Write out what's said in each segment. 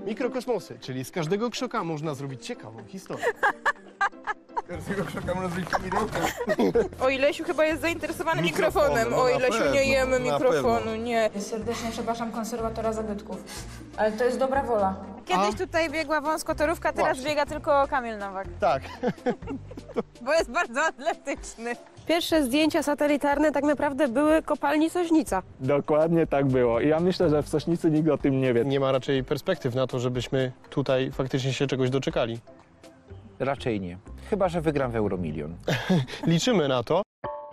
Mikrokosmosy, czyli z każdego krzoka można zrobić ciekawą historię. Z każdego krzoka można zrobić pomidorkę. O Ilesiu chyba jest zainteresowany Mikrofonem, mikrofonem. no O na Ilesiu, pewno, nie jemy na mikrofonu, pewno. nie. Serdecznie przepraszam konserwatora zabytków, ale to jest dobra wola. Kiedyś tutaj biegła wąskotorówka, teraz Właśnie. biega tylko Kamil Nowak, Tak. bo jest bardzo atletyczny. Pierwsze zdjęcia satelitarne tak naprawdę były kopalni Sośnica. Dokładnie tak było. I ja myślę, że w Sośnicy nikt o tym nie wie. Nie ma raczej perspektyw na to, żebyśmy tutaj faktycznie się czegoś doczekali. Raczej nie. Chyba że wygram w Euromilion. Liczymy na to.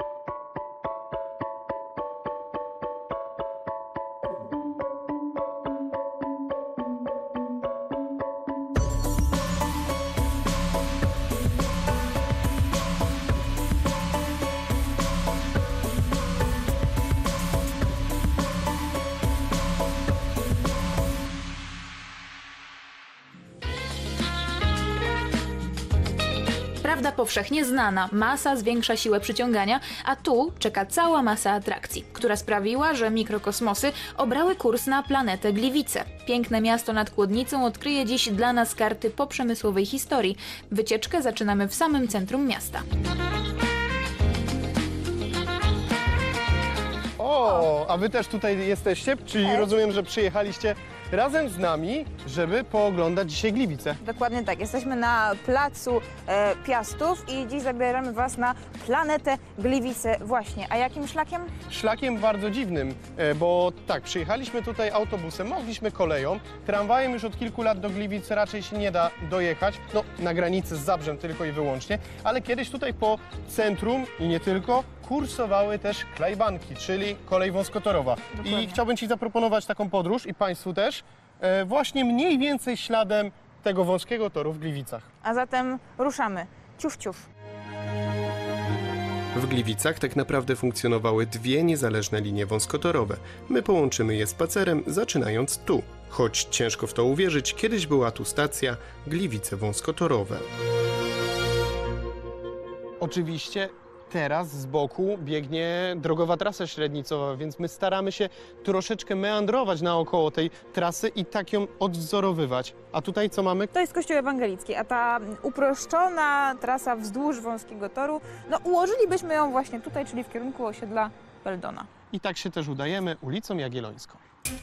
Prawda powszechnie znana, masa zwiększa siłę przyciągania, a tu czeka cała masa atrakcji, która sprawiła, że mikrokosmosy obrały kurs na planetę Gliwice. Piękne miasto nad Kłodnicą odkryje dziś dla nas karty poprzemysłowej historii. Wycieczkę zaczynamy w samym centrum miasta. O, a wy też tutaj jesteście, czyli rozumiem, że przyjechaliście razem z nami, żeby pooglądać dzisiaj Gliwice. Dokładnie tak, jesteśmy na placu Piastów i dziś zabieramy was na planetę Gliwice właśnie. A jakim szlakiem? Szlakiem bardzo dziwnym, bo tak, przyjechaliśmy tutaj autobusem, mogliśmy koleją, tramwajem już od kilku lat do Gliwic raczej się nie da dojechać, no na granicy z Zabrzem tylko i wyłącznie, ale kiedyś tutaj po centrum i nie tylko kursowały też klajbanki, czyli kolej wąskotorowa. I chciałbym ci zaproponować taką podróż i państwu też, właśnie mniej więcej śladem tego wąskiego toru w Gliwicach. A zatem ruszamy. Ciuf, ciuf. W Gliwicach tak naprawdę funkcjonowały dwie niezależne linie wąskotorowe. My połączymy je spacerem, zaczynając tu. Choć ciężko w to uwierzyć, kiedyś była tu stacja Gliwice Wąskotorowe. Oczywiście teraz z boku biegnie drogowa trasa średnicowa, więc my staramy się troszeczkę meandrować naokoło tej trasy i tak ją odwzorowywać. A tutaj co mamy? To jest Kościół Ewangelicki, a ta uproszczona trasa wzdłuż wąskiego toru, no ułożylibyśmy ją właśnie tutaj, czyli w kierunku osiedla Beldona. I tak się też udajemy ulicą Jagiellońską.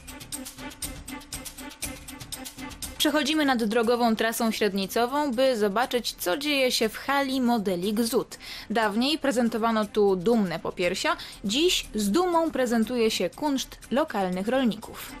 Przechodzimy nad drogową trasą średnicową, by zobaczyć, co dzieje się w hali modeli Gzut. Dawniej prezentowano tu dumne popiersia, dziś z dumą prezentuje się kunszt lokalnych rolników.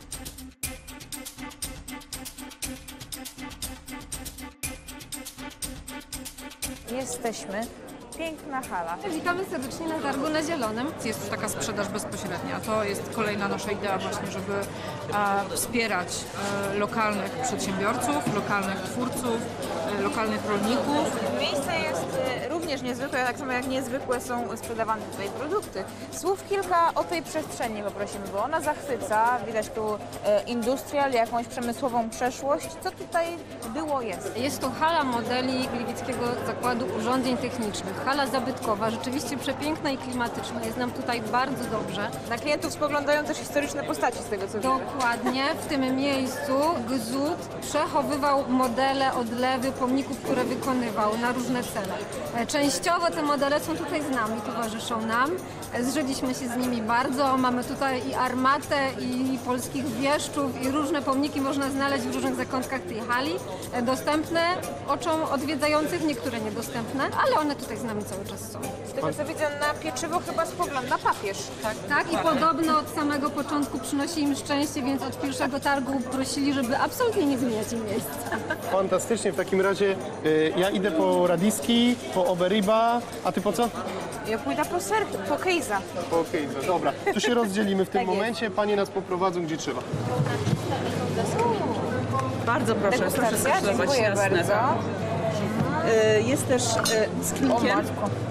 Jesteśmy. Piękna hala. Witamy serdecznie na targu na Zielonym. Jest już taka sprzedaż bezpośrednia. To jest kolejna nasza idea właśnie, żeby wspierać lokalnych przedsiębiorców, lokalnych twórców, lokalnych rolników. Miejsce jest również niezwykłe, tak samo jak niezwykłe są sprzedawane tutaj produkty. Słów kilka o tej przestrzeni poprosimy, bo ona zachwyca. Widać tu industrial, jakąś przemysłową przeszłość. Co tutaj było, jest? Jest to hala modeli Gliwickiego Zakładu Urządzeń Technicznych. Hala zabytkowa, rzeczywiście przepiękna i klimatyczna. Jest nam tutaj bardzo dobrze. Na klientów spoglądają też historyczne postaci z tego, co widzę. Dokładnie. W tym miejscu Gzut przechowywał modele, odlewy pomników, które wykonywał na różne cele. Częściowo te modele są tutaj z nami, towarzyszą nam. Zżyliśmy się z nimi bardzo. Mamy tutaj i armatę, i polskich wieszczów, i różne pomniki można znaleźć w różnych zakątkach tej hali. Dostępne oczom odwiedzających, niektóre niedostępne, ale one tutaj z nami cały czas są. Z tego, co widzę, na pieczywo chyba spogląda papież. Tak, i podobno od samego początku przynosi im szczęście, więc od pierwszego targu prosili, żeby absolutnie nie zmieniać im miejsca. Fantastycznie, w takim razie ja idę po radiski, po Oberiba, a ty po co? Ja pójdę po ser, po kejza. Okej, dobra. Tu się rozdzielimy w tym momencie, panie nas poprowadzą gdzie trzeba. Bardzo proszę, proszę Degustacja? serwować Dziękuję bardzo. Jest też z klinkiem,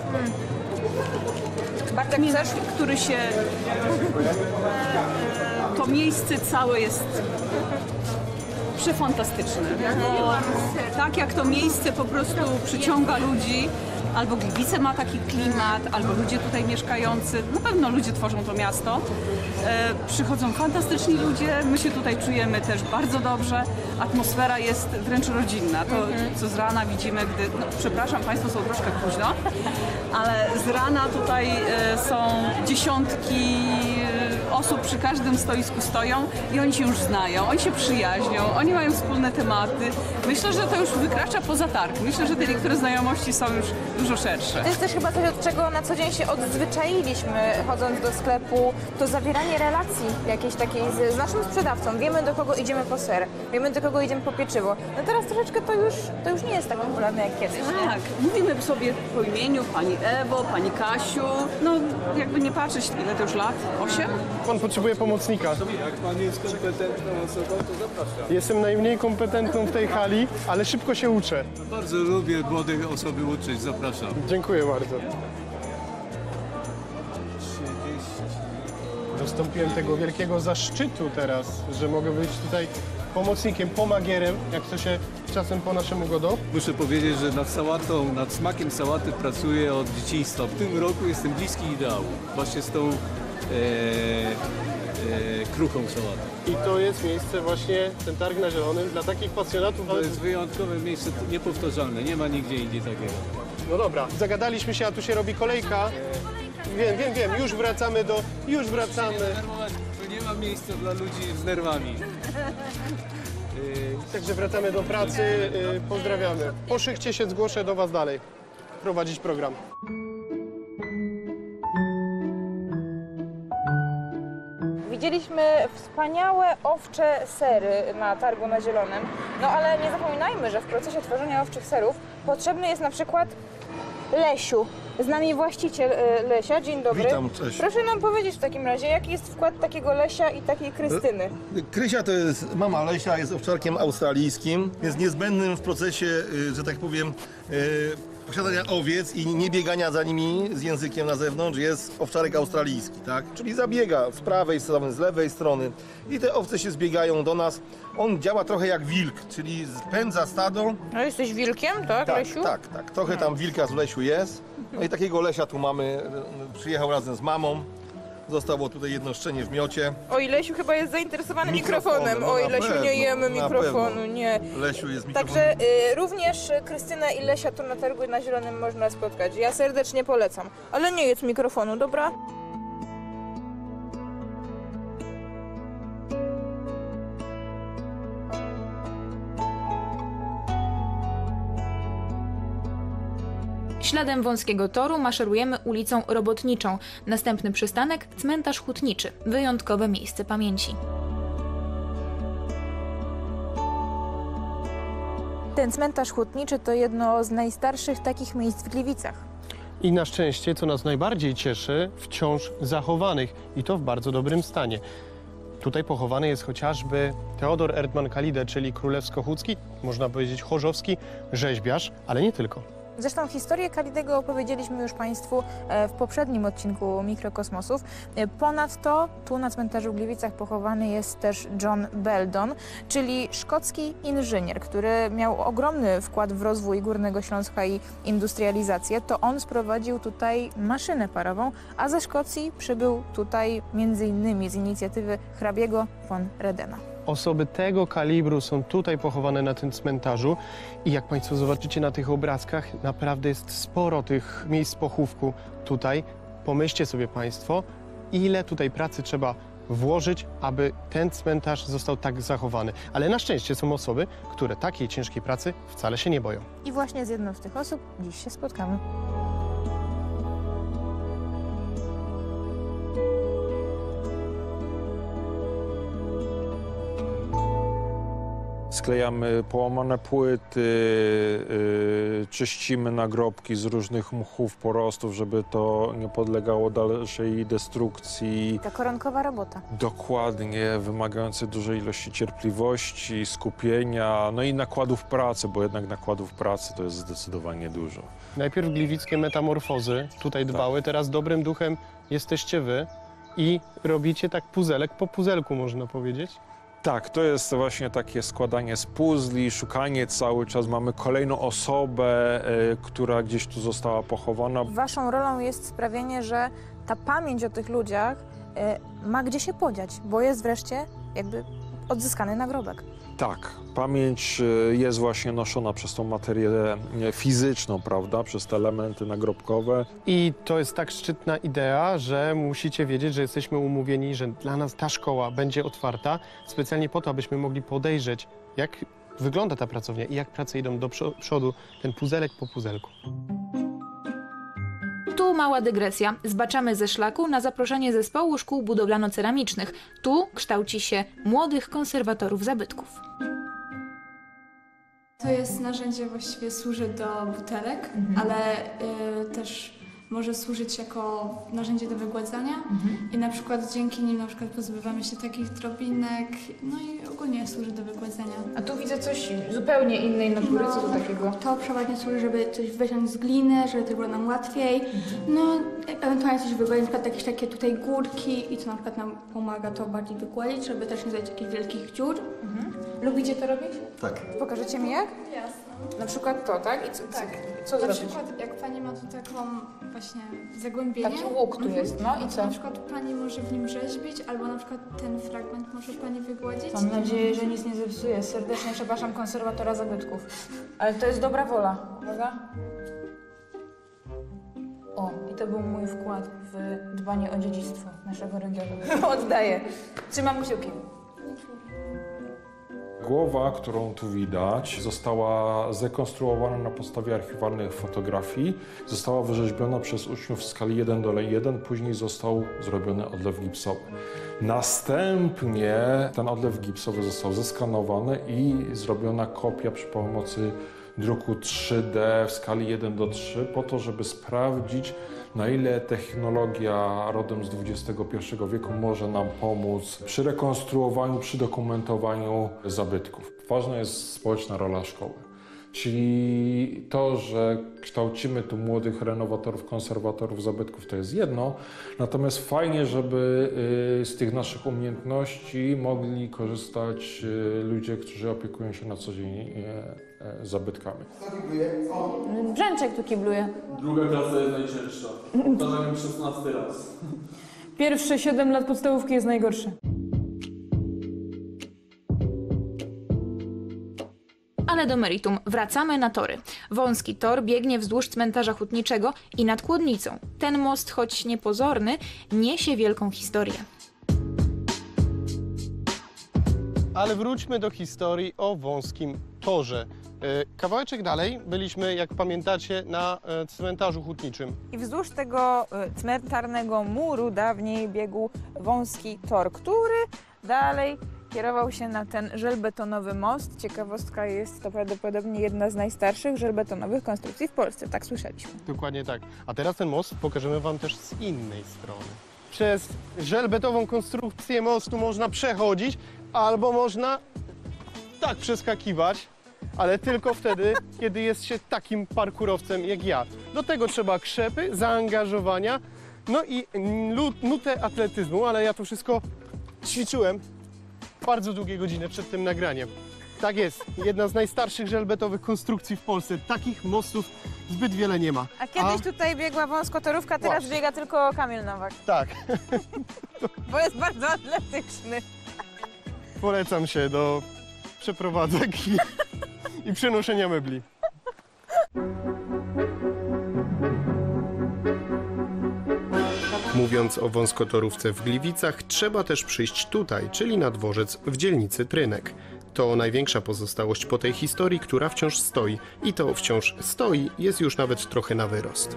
Bartek, chcesz? który się... To miejsce całe jest przefantastyczne. Bo tak jak to miejsce po prostu przyciąga ludzi, Albo Gliwice ma taki klimat, albo ludzie tutaj mieszkający. Na pewno ludzie tworzą to miasto. Przychodzą fantastyczni ludzie, my się tutaj czujemy też bardzo dobrze. Atmosfera jest wręcz rodzinna. To, co z rana widzimy, gdy... No, przepraszam, Państwo są troszkę późno, ale z rana tutaj są dziesiątki osób przy każdym stoisku stoją i oni się już znają, oni się przyjaźnią, oni mają wspólne tematy. Myślę, że to już wykracza poza targ. Myślę, że te niektóre znajomości są już dużo szersze. To jest też chyba coś, od czego na co dzień się odzwyczailiśmy, chodząc do sklepu, to zawieranie relacji jakiejś takiej z naszym sprzedawcą. Wiemy, do kogo idziemy po ser, wiemy, do kogo idziemy po pieczywo. No teraz troszeczkę to już nie jest tak popularne jak kiedyś. Tak, mówimy sobie po imieniu, pani Ewo, pani Kasiu. No, jakby nie patrzeć, ile to już lat? 8? Pan potrzebuje pomocnika. Jak pan jest kompetentną osobą, to zapraszam. Jestem najmniej kompetentną w tej hali, ale szybko się uczę. Bardzo lubię młode osoby uczyć, zapraszam. Dziękuję bardzo. Dostąpiłem tego wielkiego zaszczytu teraz, że mogę być tutaj pomocnikiem, pomagierem, jak to się czasem po naszemu godą. Muszę powiedzieć, że nad sałatą, nad smakiem sałaty pracuję od dzieciństwa. W tym roku jestem bliski ideału. Właśnie z tą kruchą sałaty. I to jest miejsce właśnie, ten targ na Zielonym, dla takich pasjonatów. To jest wyjątkowe miejsce, niepowtarzalne. Nie ma nigdzie indziej takiego. No dobra, zagadaliśmy się, a tu się robi kolejka. Wiem, już wracamy. To nie ma miejsca dla ludzi z nerwami. Także wracamy do pracy, pozdrawiamy. Po szychcie się zgłoszę do Was dalej, prowadzić program. Widzieliśmy wspaniałe owcze sery na targu na Zielonym, no ale nie zapominajmy, że w procesie tworzenia owczych serów potrzebny jest na przykład Lesiu. Z nami właściciel Lesia. Dzień dobry. Witam, cześć. Proszę nam powiedzieć w takim razie, jaki jest wkład takiego Lesia i takiej Krystyny? Krysia to jest mama Lesia, jest owczarkiem australijskim. Jest niezbędnym w procesie, że tak powiem, posiadania owiec i nie biegania za nimi z językiem na zewnątrz. Jest owczarek australijski, tak? Czyli zabiega z prawej strony, z lewej strony i te owce się zbiegają do nas. On działa trochę jak wilk, czyli pędza stado. No jesteś wilkiem, tak, Lesiu? Tak. Trochę tam wilka z Lesiu jest. No i takiego Lesia tu mamy, przyjechał razem z mamą. Zostało tutaj jedno szczenie w miocie. Oj, Lesiu chyba jest zainteresowany mikrofonem. No, Oj, Lesiu, pewno, nie jemy na mikrofonu, pewno. nie. Lesiu jest mikrofonem. Także również Krystyna i Lesia tu na targu na Zielonym można spotkać. Ja serdecznie polecam. Ale nie jedz mikrofonu, dobra? Śladem wąskiego toru maszerujemy ulicą Robotniczą. Następny przystanek – cmentarz hutniczy. Wyjątkowe miejsce pamięci. Ten cmentarz hutniczy to jedno z najstarszych takich miejsc w Gliwicach. I na szczęście, co nas najbardziej cieszy, wciąż zachowanych i to w bardzo dobrym stanie. Tutaj pochowany jest chociażby Teodor Erdmann-Kalide, czyli królewsko-łódzki, można powiedzieć chorzowski rzeźbiarz, ale nie tylko. Zresztą historię Kalidego opowiedzieliśmy już Państwu w poprzednim odcinku Mikrokosmosów. Ponadto tu na cmentarzu w Gliwicach pochowany jest też John Beldon, czyli szkocki inżynier, który miał ogromny wkład w rozwój Górnego Śląska i industrializację. To on sprowadził tutaj maszynę parową, a ze Szkocji przybył tutaj m.in. z inicjatywy hrabiego von Redena. Osoby tego kalibru są tutaj pochowane na tym cmentarzu i jak Państwo zobaczycie na tych obrazkach, naprawdę jest sporo tych miejsc pochówku tutaj. Pomyślcie sobie Państwo, ile tutaj pracy trzeba włożyć, aby ten cmentarz został tak zachowany. Ale na szczęście są osoby, które takiej ciężkiej pracy wcale się nie boją. I właśnie z jedną z tych osób dziś się spotkamy. Sklejamy połamane płyty, czyścimy nagrobki z różnych mchów, porostów, żeby to nie podlegało dalszej destrukcji. Ta koronkowa robota. Dokładnie, wymagające dużej ilości cierpliwości, skupienia, no i nakładów pracy, bo jednak nakładów pracy to jest zdecydowanie dużo. Najpierw gliwickie metamorfozy tutaj dbały, teraz dobrym duchem jesteście wy i robicie tak puzelek po puzelku, można powiedzieć. Tak, to jest właśnie takie składanie z puzli, szukanie cały czas. Mamy kolejną osobę, która gdzieś tu została pochowana. Waszą rolą jest sprawienie, że ta pamięć o tych ludziach ma gdzie się podziać, bo jest wreszcie jakby odzyskany nagrobek. Tak, pamięć jest właśnie noszona przez tą materię fizyczną, prawda, przez te elementy nagrobkowe. I to jest tak szczytna idea, że musicie wiedzieć, że jesteśmy umówieni, że dla nas ta szkoła będzie otwarta specjalnie po to, abyśmy mogli podejrzeć, jak wygląda ta pracownia i jak prace idą do przodu, ten puzelek po puzelku. Tu mała dygresja. Zbaczamy ze szlaku na zaproszenie zespołu szkół budowlano-ceramicznych. Tu kształci się młodych konserwatorów zabytków. To jest narzędzie, właściwie służy do butelek, ale też może służyć jako narzędzie do wygładzania i na przykład dzięki nim pozbywamy się takich drobinek, no i ogólnie służy do wygładzania. A tu widzę coś zupełnie innej natury, co do takiego? To przeważnie służy, żeby coś wyciąć z gliny, żeby to było nam łatwiej, no ewentualnie coś wygładzić, na przykład jakieś takie tutaj górki i to na przykład nam pomaga to bardziej wygładzić, żeby też nie zrobić takich wielkich dziur. Lubicie to robić? Tak. Pokażecie mi jak? Jasne. Na przykład to, tak? I co Na zrobić? przykład jak pani ma tu taką właśnie zagłębienie. Taki łuk tu jest, no i co? Na przykład pani może w nim rzeźbić, albo na przykład ten fragment może pani wygładzić. Mam nadzieję, że nic nie zepsuje. Serdecznie przepraszam konserwatora zabytków. Ale to jest dobra wola, prawda? O, i to był mój wkład w dbanie o dziedzictwo naszego regionu. Oddaję. Trzymam kciuki. Głowa, którą tu widać, została zrekonstruowana na podstawie archiwalnych fotografii. Została wyrzeźbiona przez uczniów w skali 1:1, później został zrobiony odlew gipsowy. Następnie ten odlew gipsowy został zeskanowany i zrobiona kopia przy pomocy druku 3D w skali 1:3 po to, żeby sprawdzić, na ile technologia rodem z XXI wieku może nam pomóc przy rekonstruowaniu, przy dokumentowaniu zabytków. Ważna jest społeczna rola szkoły. Czyli to, że kształcimy tu młodych renowatorów, konserwatorów zabytków, to jest jedno, natomiast fajnie, żeby z tych naszych umiejętności mogli korzystać ludzie, którzy opiekują się na co dzień zabytkami. Brzęczek tu kibluje. Druga klasa jest najcięższa. Powtarzam 16 raz. Pierwsze 7 lat podstawówki jest najgorsze. Ale do meritum. Wracamy na tory. Wąski tor biegnie wzdłuż cmentarza hutniczego i nad Kłodnicą. Ten most, choć niepozorny, niesie wielką historię. Ale wróćmy do historii o wąskim torze. Kawałeczek dalej byliśmy, jak pamiętacie, na cmentarzu hutniczym. I wzdłuż tego cmentarnego muru dawniej biegł wąski tor, który dalej kierował się na ten żelbetonowy most. Ciekawostka, jest to prawdopodobnie jedna z najstarszych żelbetonowych konstrukcji w Polsce, tak słyszeliśmy. Dokładnie tak. A teraz ten most pokażemy wam też z innej strony. Przez żelbetową konstrukcję mostu można przechodzić, albo można tak przeskakiwać, ale tylko wtedy, kiedy jest się takim parkurowcem jak ja. Do tego trzeba krzepy, zaangażowania, no i nutę atletyzmu, ale ja to wszystko ćwiczyłem bardzo długie godziny przed tym nagraniem. Tak jest, jedna z najstarszych żelbetowych konstrukcji w Polsce. Takich mostów zbyt wiele nie ma. A kiedyś tutaj biegła wąskotorówka, teraz Właśnie. biega tylko Kamil Nowak. Tak. Bo jest bardzo atletyczny. Polecam się do przeprowadzek i przenoszenia mebli. Mówiąc o wąskotorówce w Gliwicach, trzeba też przyjść tutaj, czyli na dworzec w dzielnicy Trynek. To największa pozostałość po tej historii, która wciąż stoi. I to wciąż stoi, jest już nawet trochę na wyrost.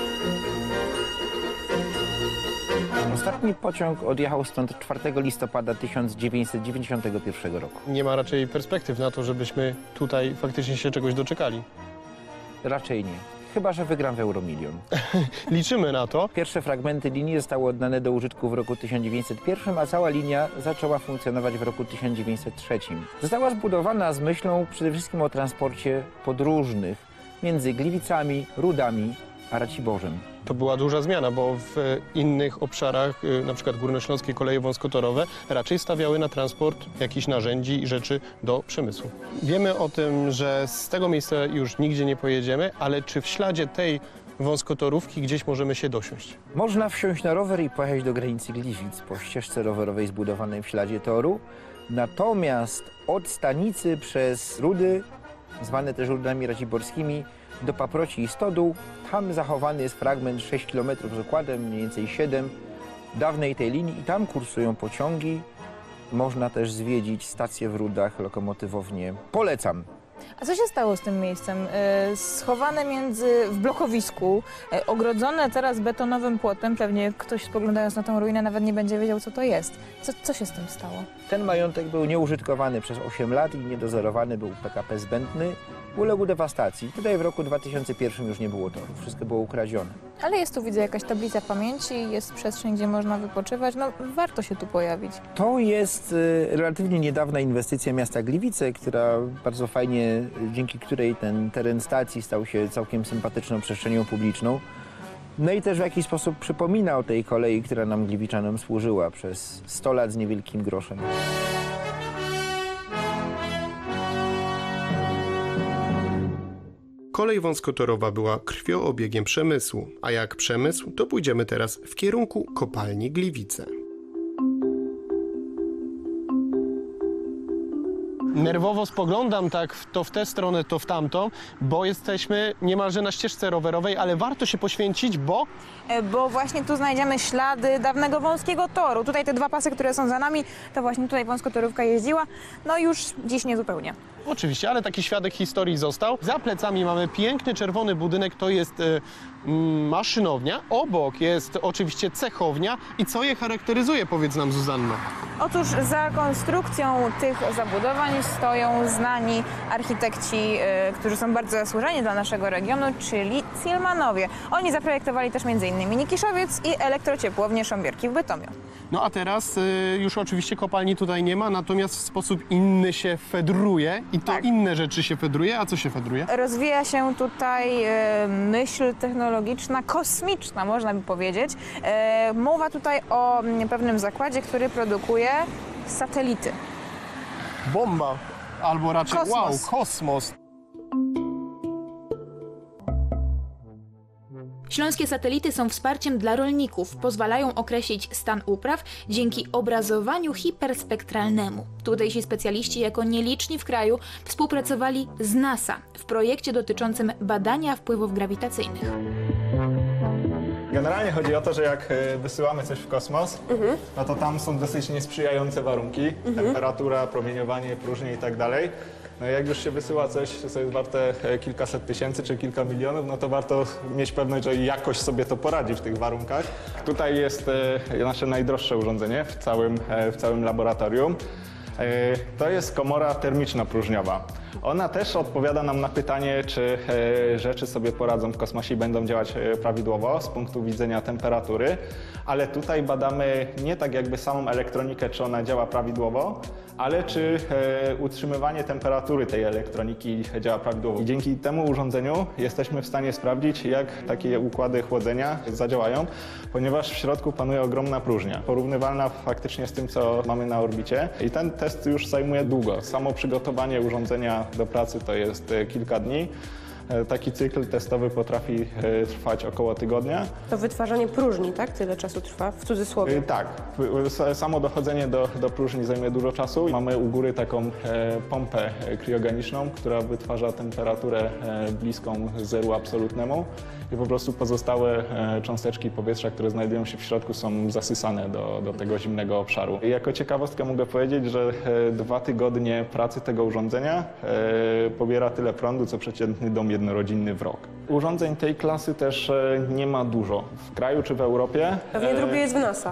Ostatni pociąg odjechał stąd 4 listopada 1991 roku. Nie ma raczej perspektyw na to, żebyśmy tutaj faktycznie się czegoś doczekali. Raczej nie. Chyba że wygram w Euromilion. Liczymy na to. Pierwsze fragmenty linii zostały oddane do użytku w roku 1901, a cała linia zaczęła funkcjonować w roku 1903. Została zbudowana z myślą przede wszystkim o transporcie podróżnych. między Gliwicami, Rudami a Raciborzem. To była duża zmiana, bo w innych obszarach, na przykład Górnośląskie Koleje Wąskotorowe, raczej stawiały na transport jakichś narzędzi i rzeczy do przemysłu. Wiemy o tym, że z tego miejsca już nigdzie nie pojedziemy, ale czy w śladzie tej wąskotorówki gdzieś możemy się dosiąść? Można wsiąść na rower i pojechać do granicy Gliwic po ścieżce rowerowej zbudowanej w śladzie toru. Natomiast od stanicy przez Rudy, zwane też Rudami Raciborskimi, do Paproci i Stodół, tam zachowany jest fragment 6 km z okładem, mniej więcej 7 dawnej tej linii i tam kursują pociągi. Można też zwiedzić stację w Rudach, lokomotywownię. Polecam. A co się stało z tym miejscem? Schowane w blokowisku, ogrodzone teraz betonowym płotem, pewnie ktoś spoglądając na tę ruinę nawet nie będzie wiedział, co to jest. Co się z tym stało? Ten majątek był nieużytkowany przez 8 lat i niedozorowany był PKP zbędny. Uległ dewastacji. Tutaj w roku 2001 już nie było torów, wszystko było ukradzione. Ale jest tu, widzę, jakaś tablica pamięci, jest przestrzeń, gdzie można wypoczywać. No, warto się tu pojawić. To jest relatywnie niedawna inwestycja miasta Gliwice, która bardzo fajnie, dzięki której ten teren stacji stał się całkiem sympatyczną przestrzenią publiczną. No i też w jakiś sposób przypomina o tej kolei, która nam Gliwiczanom służyła przez 100 lat z niewielkim groszem. Kolej wąskotorowa była krwioobiegiem przemysłu, a jak przemysł, to pójdziemy teraz w kierunku kopalni Gliwice. Nerwowo spoglądam tak to w tę stronę, to w tamtą, bo jesteśmy niemalże na ścieżce rowerowej, ale warto się poświęcić, bo... Bo właśnie tu znajdziemy ślady dawnego wąskiego toru. Tutaj te dwa pasy, które są za nami, to właśnie tutaj wąskotorówka jeździła. No już dziś nie zupełnie. Oczywiście, ale taki świadek historii został. Za plecami mamy piękny czerwony budynek, to jest maszynownia. Obok jest oczywiście cechownia. I co je charakteryzuje, powiedz nam, Zuzanno? Otóż za konstrukcją tych zabudowań stoją znani architekci, którzy są bardzo zasłużeni dla naszego regionu, czyli Zielmanowie. Oni zaprojektowali też m.in. Nikiszowiec i elektrociepłownię Sząbierki w Bytomiu. No a teraz już oczywiście kopalni tutaj nie ma, natomiast w sposób inny się fedruje i to inne rzeczy się fedruje. A co się fedruje? Rozwija się tutaj myśl technologiczna, kosmiczna, można by powiedzieć. Mowa tutaj o pewnym zakładzie, który produkuje satelity. Bomba, albo raczej Kosmos. wow, kosmos. Śląskie satelity są wsparciem dla rolników, pozwalają określić stan upraw dzięki obrazowaniu hiperspektralnemu. Tutejsi specjaliści jako nieliczni w kraju współpracowali z NASA w projekcie dotyczącym badania wpływów grawitacyjnych. Generalnie chodzi o to, że jak wysyłamy coś w kosmos, no to tam są dosyć niesprzyjające warunki, temperatura, promieniowanie, próżnie i tak dalej. No jak już się wysyła coś, co jest warte kilkaset tysięcy czy kilka milionów, no to warto mieć pewność, że jakoś sobie to poradzi w tych warunkach. Tutaj jest nasze najdroższe urządzenie w całym laboratorium. To jest komora termiczna próżniowa. Ona też odpowiada nam na pytanie, czy rzeczy sobie poradzą w kosmosie i będą działać prawidłowo z punktu widzenia temperatury, ale tutaj badamy nie tak jakby samą elektronikę, czy ona działa prawidłowo, ale czy utrzymywanie temperatury tej elektroniki działa prawidłowo. I dzięki temu urządzeniu jesteśmy w stanie sprawdzić, jak takie układy chłodzenia zadziałają, ponieważ w środku panuje ogromna próżnia, porównywalna faktycznie z tym, co mamy na orbicie. I ten test już zajmuje długo. Samo przygotowanie urządzenia do pracy to jest kilka dni. Taki cykl testowy potrafi trwać około tygodnia. To wytwarzanie próżni, tak? Tyle czasu trwa, w cudzysłowie? Tak. Samo dochodzenie do próżni zajmuje dużo czasu. Mamy u góry taką pompę kriogeniczną, która wytwarza temperaturę bliską zeru absolutnemu i po prostu pozostałe cząsteczki powietrza, które znajdują się w środku, są zasysane do tego zimnego obszaru. I jako ciekawostkę mogę powiedzieć, że 2 tygodnie pracy tego urządzenia pobiera tyle prądu, co przeciętny dom jednorodzinny w rok. Urządzeń tej klasy też nie ma dużo w kraju czy w Europie. Pewnie drugie jest w NASA.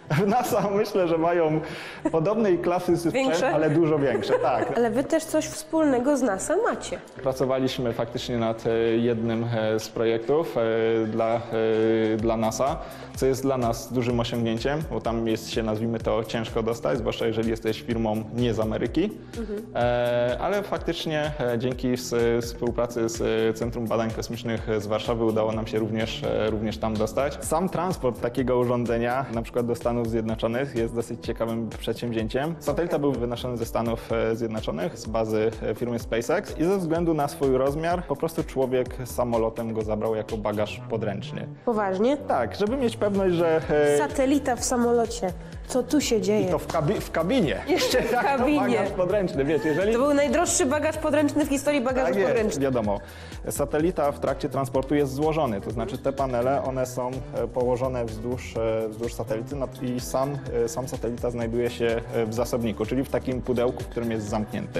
W NASA myślę, że mają podobnej klasy system, Większe? ale dużo większe, tak. Ale wy też coś wspólnego z NASA macie. Pracowaliśmy faktycznie nad jednym z projektów dla NASA, co jest dla nas dużym osiągnięciem, bo tam jest się, nazwijmy to, ciężko dostać, zwłaszcza jeżeli jesteś firmą nie z Ameryki. Ale faktycznie dzięki współpracy z Centrum Badań Kosmicznych z Warszawy udało nam się również tam dostać. Sam transport takiego urządzenia, na przykład do Stanów Zjednoczonych, jest dosyć ciekawym przedsięwzięciem. Satelita był wynoszony ze Stanów Zjednoczonych, z bazy firmy SpaceX i ze względu na swój rozmiar po prostu człowiek z samolotem go zabrał jako bagaż podręczny. Poważnie? Tak, żeby mieć pewność, że... Satelita w samolocie. Co tu się dzieje? I to w kabinie. Jeszcze w kabinie. To bagaż podręczny, wiecie, jeżeli... To był najdroższy bagaż podręczny w historii bagażu Tak jest, podręcznych. wiadomo. Satelita w trakcie transportu jest złożony, to znaczy te panele, one są położone wzdłuż satelity i sam satelita znajduje się w zasobniku, czyli w takim pudełku, w którym jest zamknięty.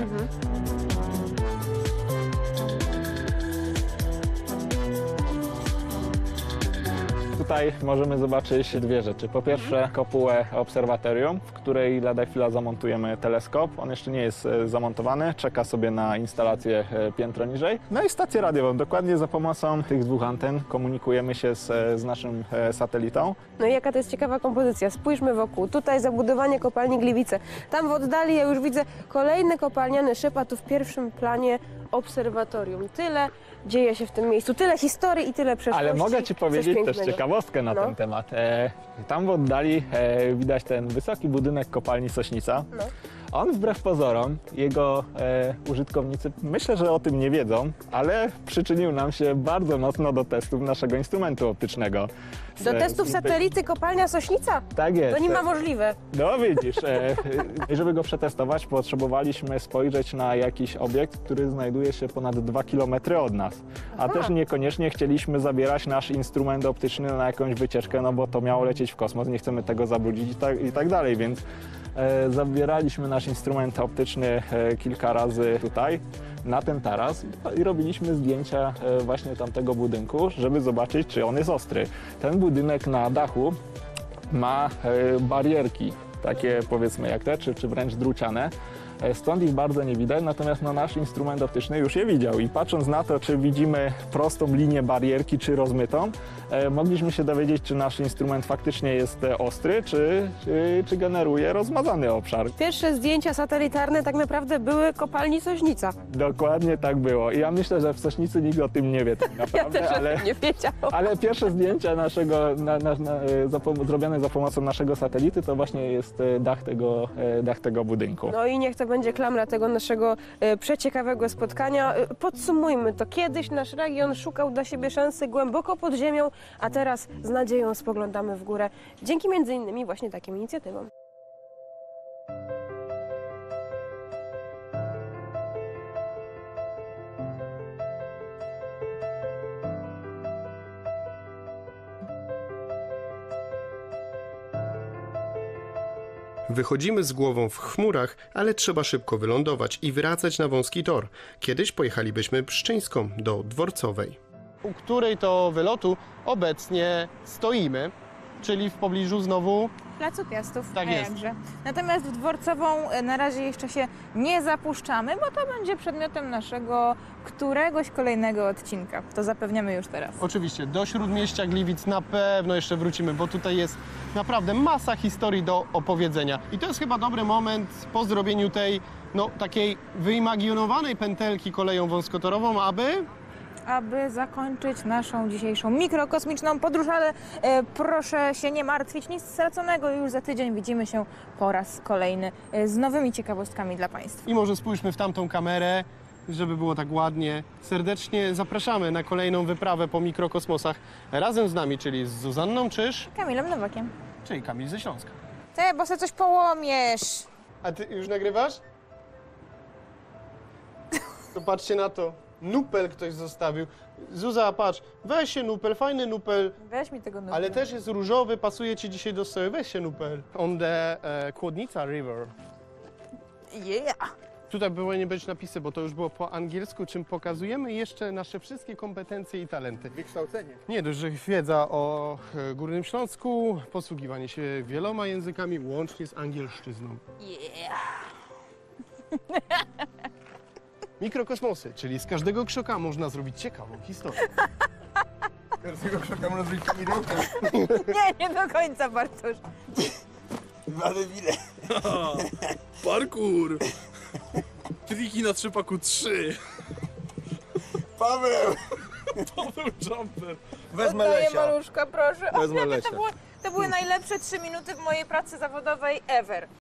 Tutaj możemy zobaczyć dwie rzeczy. Po pierwsze kopułę obserwatorium, w której lada chwila zamontujemy teleskop. On jeszcze nie jest zamontowany, czeka sobie na instalację piętro niżej. No i stację radiową. Dokładnie za pomocą tych dwóch anten komunikujemy się z naszym satelitą. No i jaka to jest ciekawa kompozycja. Spójrzmy wokół. Tutaj zabudowanie kopalni Gliwice. Tam w oddali ja już widzę kolejny kopalniany szyb, a tu w pierwszym planie obserwatorium. Tyle dzieje się w tym miejscu. Tyle historii i tyle przeszłości. Ale mogę Ci powiedzieć też pięknego. ciekawostkę na ten temat. Tam w oddali widać ten wysoki budynek kopalni Sośnica. On wbrew pozorom, jego użytkownicy myślę, że o tym nie wiedzą, ale przyczynił nam się bardzo mocno do testów naszego instrumentu optycznego. Do testów satelity kopalnia Sośnica? Tak jest. To nie ma możliwe. No widzisz, żeby go przetestować, potrzebowaliśmy spojrzeć na jakiś obiekt, który znajduje się ponad 2 km od nas. A też niekoniecznie chcieliśmy zabierać nasz instrument optyczny na jakąś wycieczkę, no bo to miało lecieć w kosmos, nie chcemy tego zabrudzić i tak dalej, więc zabieraliśmy nasz instrument optyczny kilka razy tutaj, na ten taras i robiliśmy zdjęcia właśnie tamtego budynku, żeby zobaczyć, czy on jest ostry. Ten budynek na dachu ma barierki, takie powiedzmy jak te, czy wręcz druciane. Stąd ich bardzo nie widać, natomiast nasz instrument optyczny już je widział i patrząc na to, czy widzimy prostą linię barierki, czy rozmytą, mogliśmy się dowiedzieć, czy nasz instrument faktycznie jest ostry, czy generuje rozmazany obszar. Pierwsze zdjęcia satelitarne tak naprawdę były kopalni Sośnica. Dokładnie tak było i ja myślę, że w Sośnicy nikt o tym nie wie tak naprawdę, Ja też nie wiedziałam. Ale pierwsze zdjęcia zrobione za pomocą naszego satelity to właśnie jest dach tego budynku. No i niech to będzie klamra tego naszego przeciekawego spotkania. Podsumujmy to. Kiedyś nasz region szukał dla siebie szansy głęboko pod ziemią, a teraz z nadzieją spoglądamy w górę. Dzięki między innymi właśnie takim inicjatywom. Wychodzimy z głową w chmurach, ale trzeba szybko wylądować i wracać na wąski tor. Kiedyś pojechalibyśmy Pszczyńską do Dworcowej. U której to wylotu obecnie stoimy, czyli w pobliżu znowu... Placu Piastów, Tak a jest. jakże. Natomiast w Dworcową na razie jeszcze się nie zapuszczamy, bo to będzie przedmiotem naszego któregoś kolejnego odcinka. To zapewniamy już teraz. Oczywiście, do Śródmieścia Gliwic na pewno jeszcze wrócimy, bo tutaj jest naprawdę masa historii do opowiedzenia. I to jest chyba dobry moment po zrobieniu tej, takiej wyimaginowanej pętelki koleją wąskotorową, aby zakończyć naszą dzisiejszą mikrokosmiczną podróż, ale proszę się nie martwić, nic straconego. Już za tydzień widzimy się po raz kolejny z nowymi ciekawostkami dla Państwa. I może spójrzmy w tamtą kamerę, żeby było tak ładnie. Serdecznie zapraszamy na kolejną wyprawę po mikrokosmosach razem z nami, czyli z Zuzanną Czyż, Kamilem Nowakiem. czyli Kamil ze Śląska. Bo se coś połomiesz. A ty już nagrywasz? To patrzcie na to. Nupel ktoś zostawił. Zuza, patrz, weź się nupel, fajny nupel. Weź mi tego nupela. Ale też jest różowy, pasuje ci dzisiaj do stroju. Weź się nupel. On the Kłodnica River. Yeah. tutaj powinny być napisy, bo to już było po angielsku, czym pokazujemy jeszcze nasze wszystkie kompetencje i talenty. Wykształcenie. Nie dość, że wiedza o Górnym Śląsku, posługiwanie się wieloma językami, łącznie z angielszczyzną. Mikrokosmosy, czyli z każdego krzoka można zrobić ciekawą historię. Z każdego krzoka można zrobić kamieniołkę. Nie do końca, Bartosz. Dwa debile. Parkour! Triki na trzepaku 3. Paweł! Paweł Jumper. Wezmę Oddaję Lesia. Maluszka, proszę. Wezmę Lesia. To były najlepsze 3 minuty w mojej pracy zawodowej ever.